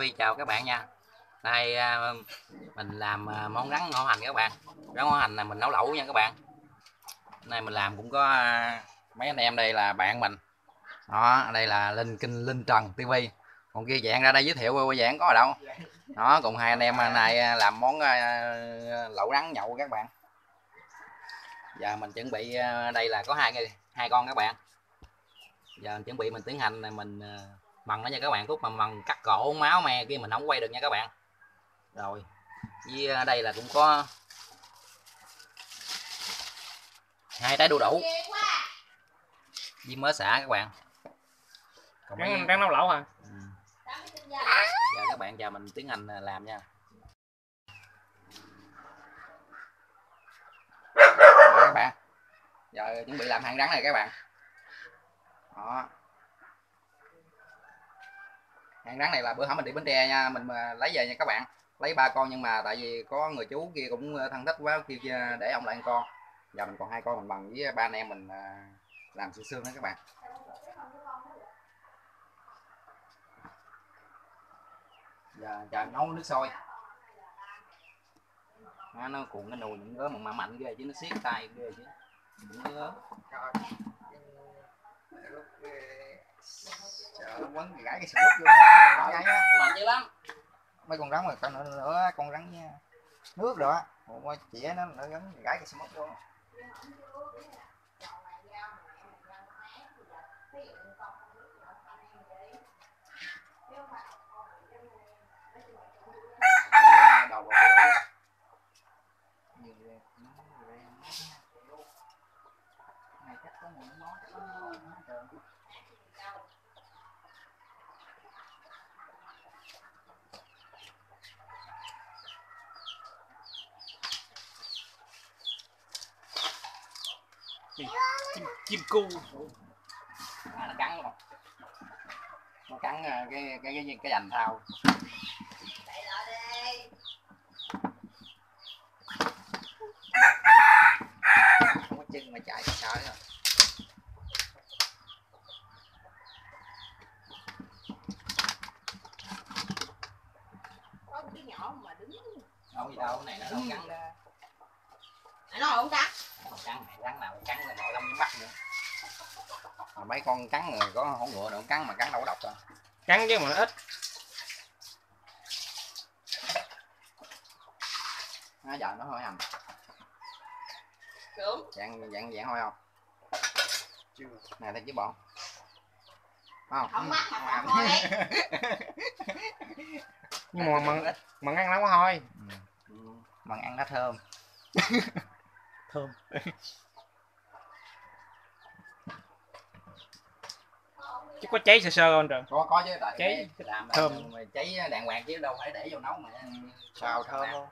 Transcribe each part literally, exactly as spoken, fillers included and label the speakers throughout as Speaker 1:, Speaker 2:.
Speaker 1: Huy chào các bạn nha. Đây mình làm món rắn ngõ hành các bạn. Rắn ngõ hành này mình nấu lẩu nha các bạn. Này mình làm cũng có mấy anh em đây là bạn mình. Đó, đây là Linh Kinh Linh Trần ti vi. Còn kia dạng ra đây giới thiệu qua dạng có ở đâu. Đó, cùng hai anh em này làm món lẩu rắn nhậu các bạn. Giờ mình chuẩn bị đây là có hai hai con các bạn. Giờ mình chuẩn bị mình tiến hành này mình mần nó nha các bạn, khúc mà mần cắt cổ máu me kia mình không quay được nha các bạn. Rồi với đây là cũng có hai trái đu đủ với mớ xả các bạn.
Speaker 2: Còn rắn, rắn nấu lẩu hả?
Speaker 1: Ừ. Giờ các bạn chờ mình tiến hành làm nha. Đó các bạn, giờ chuẩn bị làm hang rắn này các bạn. Đó, hang rắn này là bữa hổm mình đi Bến Tre nha, mình mà lấy về nha các bạn, lấy ba con nhưng mà tại vì có người chú kia cũng thân thích quá kêu để ông lại ăn con. Giờ mình còn hai con mình bằng với ba anh em mình làm xương xương đó các bạn. Giờ chờ nấu nước sôi. Nó, nó cuộn cái nồi những gớm mà mạnh ghê chứ, nó siết tay ghê chứ. Những gớm.
Speaker 3: Trời nó quấn gãi cái sườn luôn á,
Speaker 1: mạnh dữ lắm.
Speaker 3: Mấy con rắn mà con nữa, nữa con rắn nha. Nước rồi á, một chĩa nó nó gắn gãi cái sườn luôn.
Speaker 1: Đầu
Speaker 3: này chắc có một món chắc có món
Speaker 2: chim, chim cu
Speaker 1: à, nó cắn luôn, nó cắn cái cái cái cái dành thao.
Speaker 3: không có chân mà chạy sợ rồi.
Speaker 4: Có cái nhỏ mà đứng
Speaker 1: Đâu gì đâu, cái này nó đâu cắn đó.
Speaker 4: Nó không cắn.
Speaker 1: Không cắn, này rắn nào cắn là nội lông như mắt nữa. Mà mấy con cắn rồi có hổ ngựa nữa cắn mà cắn đâu có độc rồi.
Speaker 2: Cắn chứ mà nó ít.
Speaker 1: Nó giờ nó hơi hành.
Speaker 4: Đúng.
Speaker 1: Dạng dạng dạng thôi không? Chưa. Này thấy chứ bọn. Không.
Speaker 4: Không mắt mà còn thôi.
Speaker 2: Nhưng mà mặn mặn ăn lắm quá thôi.
Speaker 3: Ừ. Mặn ăn nó thơm.
Speaker 2: Thơm. Chứ có cháy sơ sơ không trời?
Speaker 1: Có có chứ, tại
Speaker 2: cháy
Speaker 1: làm
Speaker 2: thơm
Speaker 1: mà cháy đàng hoàng chứ đâu phải để vô nấu mà
Speaker 3: Xào thơm luôn.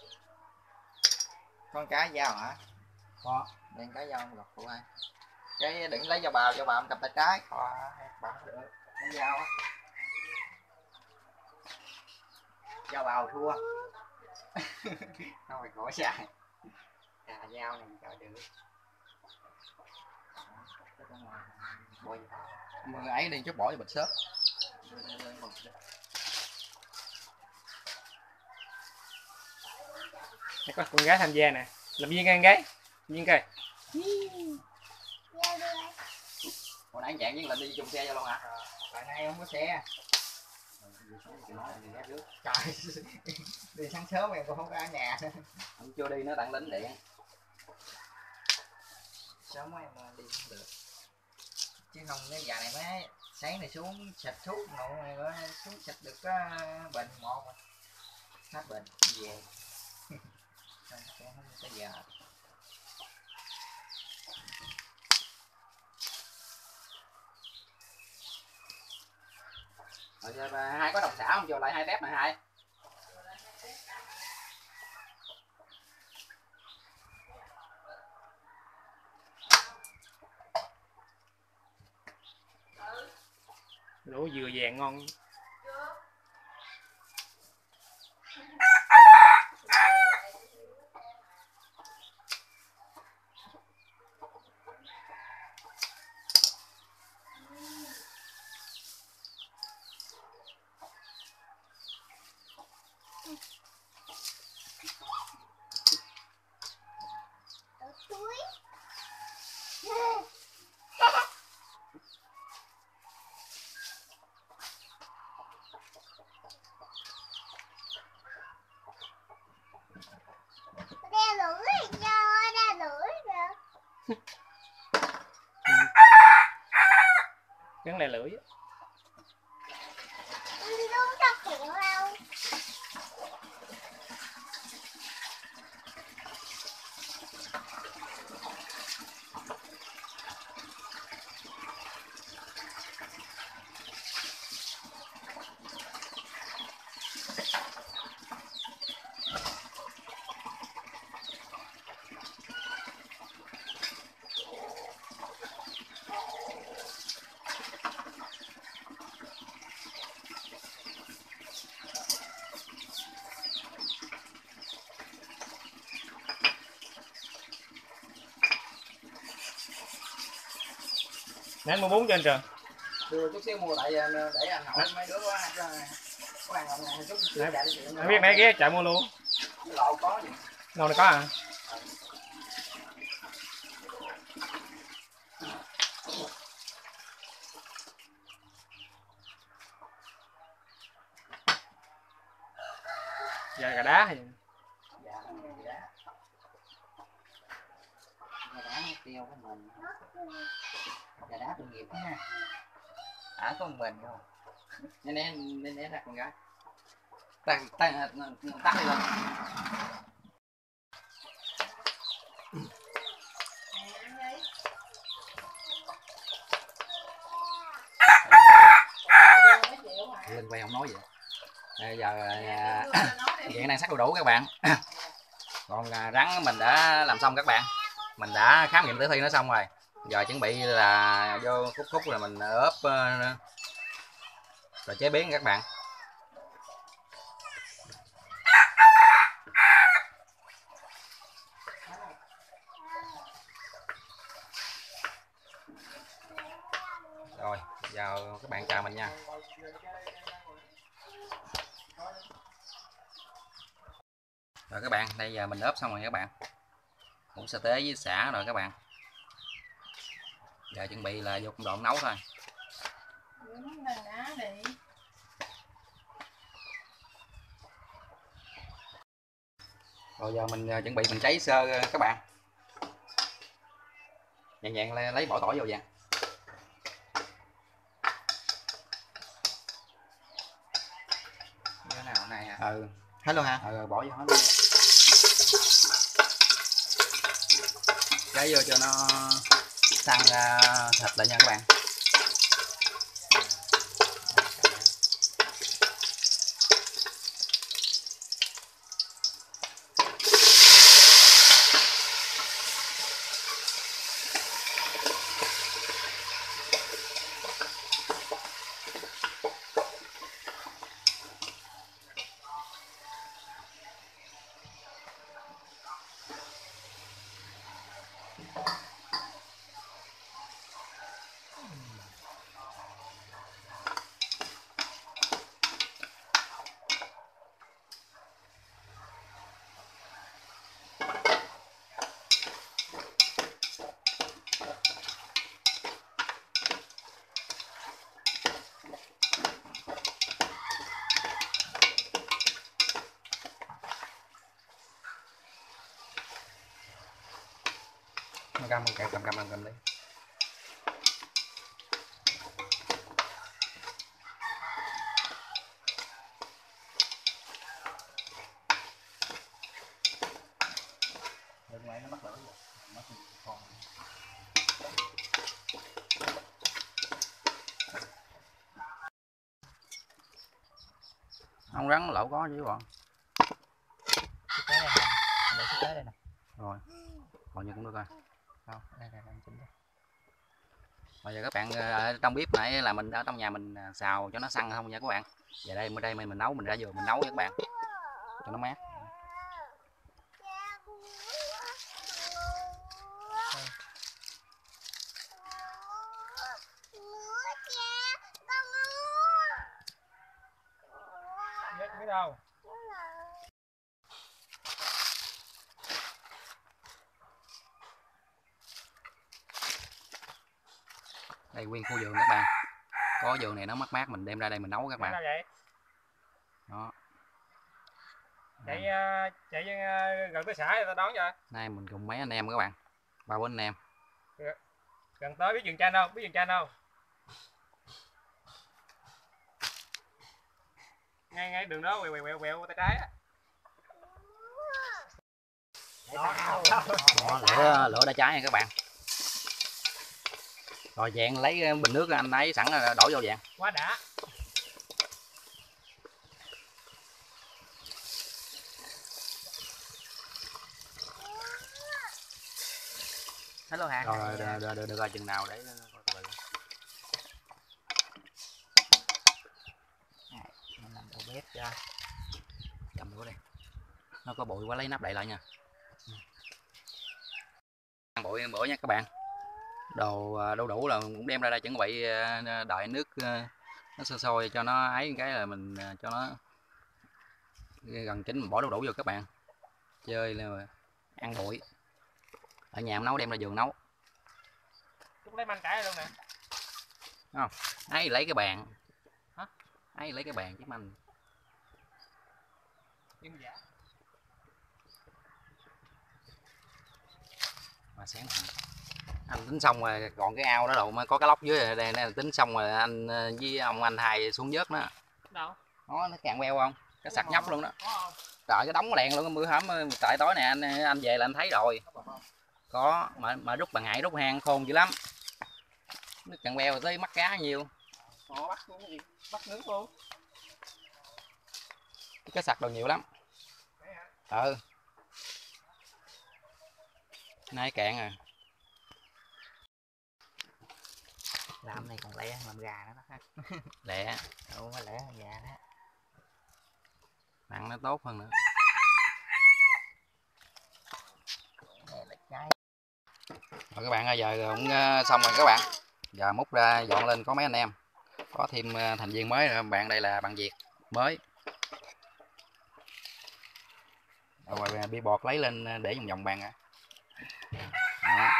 Speaker 3: Con cá dao hả?
Speaker 1: Có.
Speaker 3: Đem cá dao lọc phụ ai. Cái đừng lấy dao bào, dao bào cầm tay trái. Ờ, bào được. Cái dao á. Dao bào thua. Thôi khỏi xài. À dao này trời được.
Speaker 1: Bồi mà ấy đi chút bỏ vào bịch xốp.
Speaker 2: Có con gái tham gia nè. Làm viên con gái. Viên coi.
Speaker 1: Hồi nãy chạy với là đi chung xe cho luôn hả?
Speaker 3: Hồi nay không có xe. Trời, đi sáng sớm em còn không có ở nhà.
Speaker 1: Không chưa đi nó tặng lính điện.
Speaker 3: Sớm em đi không được. Chứ không cái giờ này mới sáng này xuống xịt thuốc nụ này nữa, xuống xịt được có bệnh một mà. Hết bệnh về. Không có giờ.
Speaker 1: Rồi hai có đồng xả không, cho lại hai tép này hai.
Speaker 2: Lỗ dừa vàng ngon.
Speaker 4: Đeo lưỡi cho đeo lưỡi kìa.
Speaker 2: Gắn lại lưỡi.
Speaker 4: Đúng cho kiểu đâu.
Speaker 2: Ném mua bún cho anh Trường.
Speaker 3: Đưa chút xíu mua tại để anh hỏi mấy đứa có ăn có ăn không chút xíu chạy đi chuyện.
Speaker 2: Không biết nãy ghé chạy mua luôn.
Speaker 3: Lộ có gì.
Speaker 2: Ngon này có à? Dạ gà đá hay
Speaker 3: Dạ gì đó. Gà đá tiêu của mình. Gà đá tội nghiệp nha. À có một mình không? Nên nên nên nên đặt con gái. Tắt tắt tắt đi lên. Lên quay không nói vậy. Bây giờ hiện đang sắc đồ đủ các bạn. Còn rắn mình đã làm xong các bạn. Mình đã khám nghiệm tử thi nó xong rồi. Giờ chuẩn bị là vô khúc khúc là mình ướp rồi chế biến các bạn. Rồi giờ các bạn chào mình nha. Rồi các bạn, bây giờ mình ướp xong rồi các bạn. Cũng sa tế với sả rồi các bạn. Giờ chuẩn bị là vô công đoạn nấu thôi. Rồi giờ mình chuẩn bị mình cháy sơ các bạn. Nhàn nhàn lấy bỏ tỏi vô vậy. Như thế nào này hả? Ừ. Hết luôn hả? Ừ, bỏ vô hết luôn. Cháy vô cho nó săn ra thịt lại nha các bạn. Cầm cầm cầm cầm cầm đi. Bên ngoài nó bắt lửa rồi. Mất còn. Không rắn lẩu có chứ bọn. Cái này nè. Để cái đây nè. Rồi. Còn như cũng được rồi. Không, đây đây đây chỉnh đây. Bây giờ các bạn ở trong bếp nãy là mình ở trong nhà mình xào cho nó săn không nha các bạn. Giờ đây bên đây mình, mình nấu mình ra vừa mình nấu với các bạn cho nó mát.
Speaker 2: biết đâu.
Speaker 1: Đây nguyên khu vườn các bạn, có vườn này nó mát mát mình đem ra đây mình nấu các bạn.
Speaker 2: Vậy?
Speaker 1: Đó.
Speaker 2: Chạy chạy gần tới xã người ta đón cho.
Speaker 1: Nay mình cùng mấy anh em các bạn, ba bốn anh em.
Speaker 2: Gần tới biết vườn chanh không? Biết vườn chanh không? Ngay ngay đường đó quẹo quẹo quẹo quẹo tay trái á.
Speaker 1: Đó, lửa lửa đã cháy nha các bạn. Rồi Vàng lấy bình nước anh ấy sẵn rồi đổ vô Vàng.
Speaker 2: Quá đã.
Speaker 3: Hết luôn hả?
Speaker 1: Rồi được được được, được rồi chừng nào để coi từ từ.
Speaker 3: Mình làm đầu bếp cho.
Speaker 1: Cầm đũa đây. Nó có bụi quá lấy nắp đậy lại nha. Ăn bụi bữa nha các bạn. Đồ đâu đủ là cũng đem ra đây chuẩn bị đợi nước nó sôi sôi cho nó ấy cái là mình cho nó gần chín mình bỏ đu đủ vô các bạn. Chơi là ăn bụi. Ở nhà em nấu đem ra vườn nấu.
Speaker 2: Chúng lấy manh cải luôn nè.
Speaker 1: Không, ấy lấy cái bàn. Hả? Ấy lấy cái bàn chứ anh.
Speaker 2: Nhưng dạ.
Speaker 1: Mà sáng anh tính xong rồi còn cái ao đó đâu mà có cái lóc dưới đây, đây tính xong rồi anh với ông anh hai xuống vớt nó.
Speaker 2: Đâu?
Speaker 1: Đó nó càng queo không? Cái sặc nhóc luôn đó.
Speaker 2: Có không?
Speaker 1: Trời cái đống đèn luôn bữa hổm tại tối này anh anh về là anh thấy rồi. Có mà mà rút bằng ngại rút hang khôn dữ lắm. Nước càng queo tới mắt cá nhiều.
Speaker 2: Họ bắt luôn, bắt nước luôn.
Speaker 1: Cái sặc đồ nhiều lắm. Ừ. Nay cạn à.
Speaker 3: Làm này còn lẹ làm gà nữa đó.
Speaker 1: Lẹ.
Speaker 3: Đâu phải lẹ gà đó.
Speaker 1: Mặn nó tốt hơn nữa.
Speaker 3: Đây là cái.
Speaker 1: Rồi các bạn ơi, giờ cũng xong rồi các bạn. Giờ múc ra dọn lên có mấy anh em. Có thêm thành viên mới rồi, bạn đây là bạn Việt mới. Rồi bia bọt lấy lên để vòng vòng bàn à. Đó.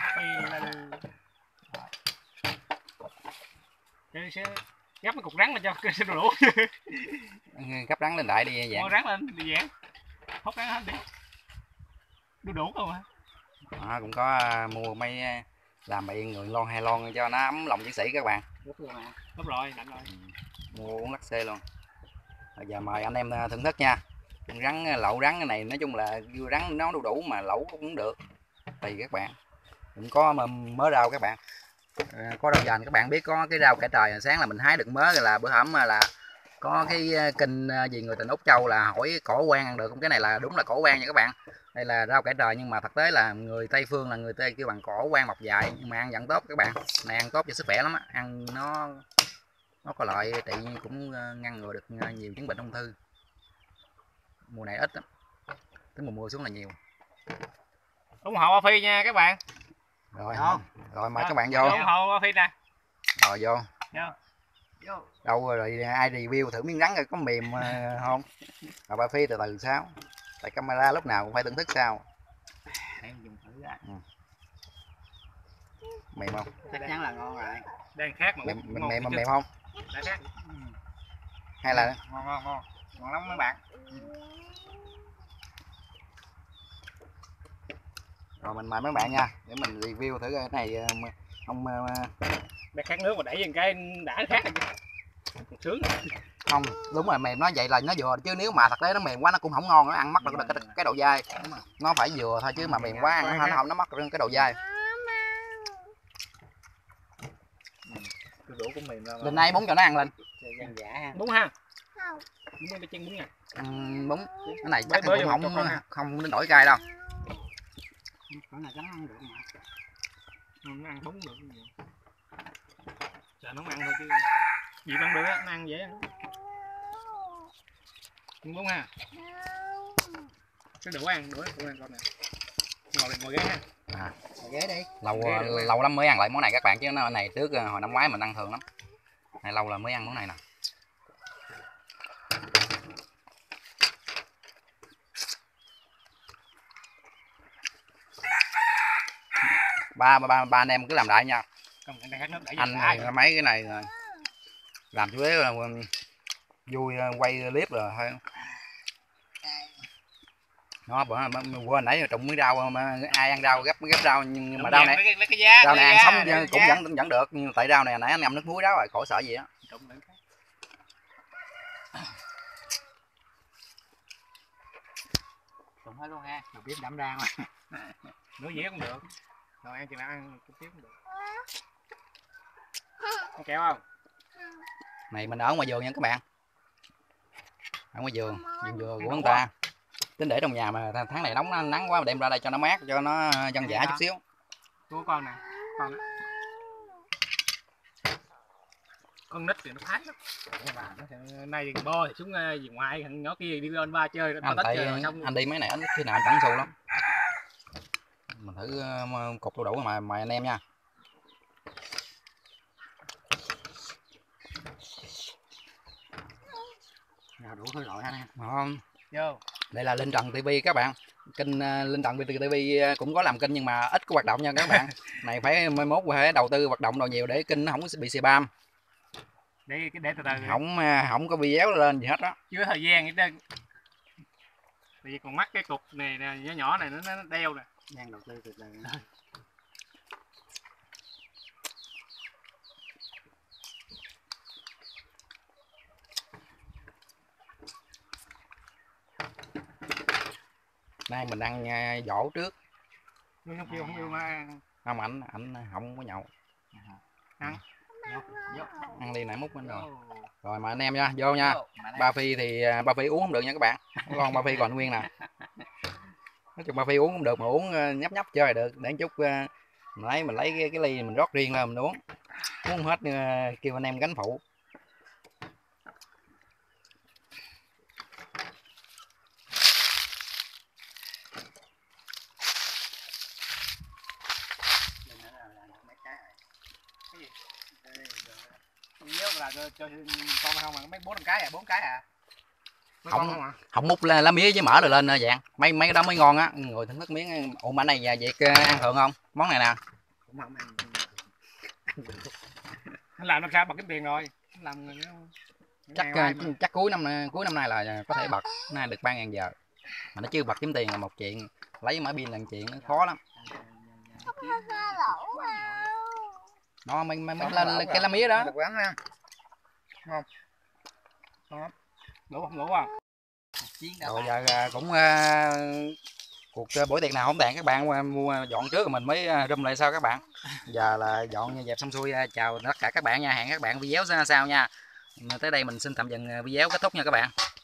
Speaker 2: Cái sẽ gấp cái cục rắn lên cho cái sẽ đủ.
Speaker 1: Gấp rắn lên đại đi Dạng.
Speaker 2: Mua rắn lên đi Dạng. Hốt rắn hết đi. Đủ đủ không hả?
Speaker 1: Đó, cũng có mua mấy làm miệng người lon hai lon cho nó ấm lòng chiến sĩ các bạn.
Speaker 2: Gấp rồi mà. Gấp rồi, lạnh rồi.
Speaker 1: Ừ. Mua uống lắc xê luôn. Rồi giờ mời anh em thưởng thức nha. Rắn lẩu rắn cái này nói chung là rắn nó đủ đủ mà lẩu cũng được. Tùy các bạn. Cũng có mớ rau các bạn. Có rau dành các bạn biết có cái rau cải trời sáng là mình hái được mớ rồi là bữa hổm là có cái kinh gì người tình Úc Châu là hỏi cổ quan ăn được không, cái này là đúng là cổ quan nha các bạn. Đây là rau cải trời nhưng mà thực tế là người Tây phương là người Tây kêu bằng cổ quan mọc dài nhưng mà ăn vẫn tốt các bạn. Này ăn tốt cho sức khỏe lắm á, ăn nó nó có lợi trị cũng ngăn ngừa được nhiều chứng bệnh ung thư. Mùa này ít lắm, tới mùa mưa xuống là nhiều.
Speaker 2: ủng hộ Phi nha các bạn.
Speaker 1: Rồi
Speaker 3: Đó.
Speaker 1: Rồi mời các bạn vô.
Speaker 2: ủng hộ Phi nè.
Speaker 1: Rồi vô.
Speaker 2: Vô.
Speaker 3: Vô.
Speaker 1: Đâu rồi ai review thử miếng rắn rồi có mềm không? Rồi bà Phi từ từ sao? Tại camera lúc nào cũng phải thưởng thức sao?
Speaker 3: Để mình dùng thử ra.
Speaker 1: Ừ. Mềm không?
Speaker 3: Chắc chắn là ngon rồi.
Speaker 2: Đang khác mà
Speaker 1: Mềm
Speaker 2: ngon
Speaker 1: mềm,
Speaker 2: chứ.
Speaker 1: mềm không?
Speaker 2: Đang khác.
Speaker 3: Ừ.
Speaker 1: Hay là
Speaker 3: Ngon ngon ngon. Ngon lắm mấy bạn.
Speaker 1: rồi mình mời mấy bạn nha để mình review thử cái này không.
Speaker 2: Đang khác nước mà đẩy lên cái đã khác rồi. Còn sướng.
Speaker 1: Không đúng rồi, mềm nó vậy là nó vừa chứ nếu mà thật tế nó mềm quá nó cũng không ngon, nó ăn mất được cái, cái độ dai. Nó phải vừa thôi chứ mà mềm quá ăn nó không nó mất cái độ dai.
Speaker 3: Đủ cũng mềm ra.
Speaker 1: Lên nay bún cho nó ăn lên.
Speaker 3: Dân dã ha.
Speaker 2: Bún ha.
Speaker 4: Không.
Speaker 2: Bún cái chân bún nha.
Speaker 1: Uhm, bún cái này chắc
Speaker 2: Bới-
Speaker 1: cũng
Speaker 2: bới
Speaker 1: không
Speaker 2: vô cho con ha.
Speaker 1: không đến đổi cay đâu.
Speaker 3: Cái này trắng ăn được mà.
Speaker 2: Nó ăn bún được cái gì. Chờ nó không ăn thôi chứ. Gì ăn được á, nó ăn dễ ăn. Chân bún ha. Cái đũa ăn, đũa đũa ăn con nè. Ngồi ngồi ghế ha.
Speaker 1: À.
Speaker 3: Ngồi ghế đi.
Speaker 1: Lâu
Speaker 2: Ghế được
Speaker 1: lâu lắm mới ăn lại món này các bạn chứ nó này trước hồi năm ngoái mình ăn thường lắm. Này lâu là mới ăn món này nè. Ba ba ba anh em cứ làm đại nha.
Speaker 2: Không
Speaker 1: Anh này mấy cái này rồi làm chủ yếu là vui quay clip rồi thôi. Nó bữa quên nãy trụng miếng rau mà ai ăn rau gấp gấp rau nhưng mà rau này rau này ăn sống cũng vẫn vẫn được, nhưng tại rau này nãy anh ngâm nước muối đó rồi khỏi sợ gì á.
Speaker 3: Trụng hết luôn ha, đầu bếp đẫm ra mà.
Speaker 2: Nửa dĩa cũng được. Rồi ăn chừng nào ăn chút tiếp cũng được. Ăn kẹo không?
Speaker 1: Này mình ở ngoài vườn nha các bạn. Ở ngoài vườn, vườn vườn của người ta. Tính để trong nhà mà tháng này nóng nắng quá mà đem ra đây cho nó mát, cho nó dân dã chút xíu.
Speaker 2: Của con nè, con đó. Con nít thì nó thái lắm. Nay bo thì xuống về ngoài, thằng nhỏ kia đi lên ba chơi,
Speaker 1: anh, tại, chơi xong anh đi mấy này khi nào anh chẳng xù lắm. Mình thử uh, cục đu đủ mà mời anh em nha.
Speaker 3: Nào đủ hơi loại ha.
Speaker 1: Ngon.
Speaker 2: Vô.
Speaker 1: Đây là Linh Trần ti vi các bạn. Kênh uh, Linh Trần ti vi cũng có làm kênh nhưng mà ít có hoạt động nha các bạn. Này phải mai mốt phải đầu tư hoạt động đồ nhiều để kênh nó không có bị spam.
Speaker 2: Để để từ từ.
Speaker 1: Không không có video lên gì hết đó.
Speaker 2: Chưa thời gian hết trơn. Tại vì còn mắc cái cục này nè, nhỏ nhỏ này nó nó đeo nè.
Speaker 3: Đang đầu tư từ từ.
Speaker 1: Nay mình ăn uh, dỗ trước.
Speaker 2: Nhưng không kêu không yêu mà.
Speaker 1: Không, ảnh ảnh không có nhậu.
Speaker 2: Ăn.
Speaker 1: Ăn đi nãy múc bên rồi. Rồi mà anh em nha, vô nha. Ba Phi thì Ba Phi uống không được nha các bạn. Con Ba Phi còn nguyên nè. Nói chung Ba Phi uống không được mà uống nhấp nhấp chơi được. Để chút mình lấy mình lấy cái, cái ly mình rót riêng lên mình uống. Uống hết kêu anh em gánh phụ.
Speaker 2: Là cho, cho con không mà mấy bốn năm cái à, bốn cái à. Mấy
Speaker 1: không
Speaker 2: không, à?
Speaker 1: Không múc lá mía với mỡ rồi lên dạng mấy mấy cái đó mới ngon á. Người thưởng thức miếng. Ủa mà này việc ăn thường không món này nè?
Speaker 3: Cũng không ăn.
Speaker 2: Anh làm làm sao bật kiếm tiền rồi làm
Speaker 1: chắc mà... chắc cuối năm cuối năm nay là có thể bật, nay được ba ngàn giờ mà nó chưa bật kiếm tiền là một chuyện, lấy mã pin là chuyện nó khó lắm. Nó mấy mấy mấy lên cái lá mía đó.
Speaker 3: Ngon.
Speaker 2: Ngon. Đủ không đủ không?
Speaker 1: Rồi giờ cũng uh, cuộc uh, buổi tiệc nào không tàn các bạn uh, mua dọn trước rồi mình mới uh, rung lại sau các bạn. Giờ là dọn dẹp xong xuôi, uh, chào tất cả các bạn nha, hẹn các bạn video sau nha. Tới đây mình xin tạm dừng video kết thúc nha các bạn.